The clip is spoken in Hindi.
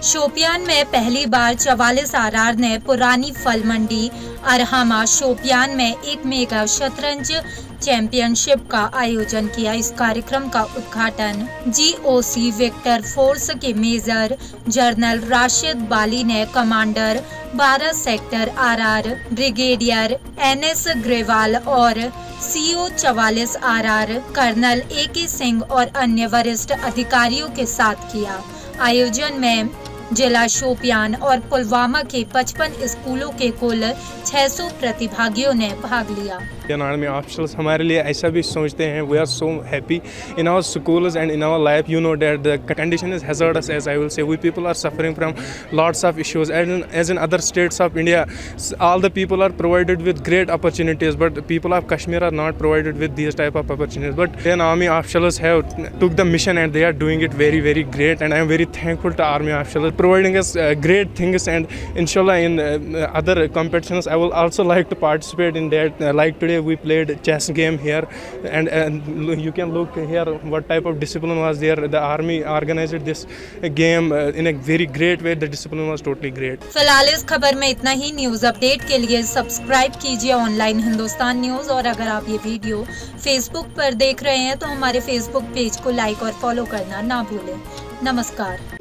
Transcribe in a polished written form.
शोपियान में पहली बार 44 आरआर ने पुरानी फल मंडी अरहामा शोपियान में एक मेगा शतरंज चैंपियनशिप का आयोजन किया। इस कार्यक्रम का उद्घाटन जीओसी विक्टर फोर्स के मेजर जनरल राशिद बाली ने commander 12 sector RR brigadier NS Grewal और CO 44 RR colonel AK Singh और अन्य वरिष्ठ अधिकारियों के साथ किया। आयोजन में जिला शोपियान और पुलवामा के 55 स्कूलों के कुल 600 प्रतिभागियों ने भाग लिया। आर्मी ऑफिसर्स हमारे लिए ऐसा भी सोचते हैं। We are so happy in our schools and in our life. You know that the condition is hazardous, as I will say. We people are suffering from lots of issues, and as in other states of India, all the people are provided with great opportunities, but the people of Kashmir are not provided with these type of opportunities. But then army officers have took the mission and they are doing it very, very great, and I am very thankful to army officers providing us great things. And inshallah in other competitions I will also like to participate in that. Like today we played chess game here, and you can look here what type of discipline was there. The army organized this game in a very great way. The discipline was totally great. फिलहाल इस खबर में इतना ही। न्यूज अपडेट के लिए सब्सक्राइब कीजिए ऑनलाइन हिंदुस्तान न्यूज, और अगर आप ये वीडियो फेसबुक पर देख रहे हैं तो हमारे फेसबुक पेज को लाइक और फॉलो करना ना भूलें। नमस्कार।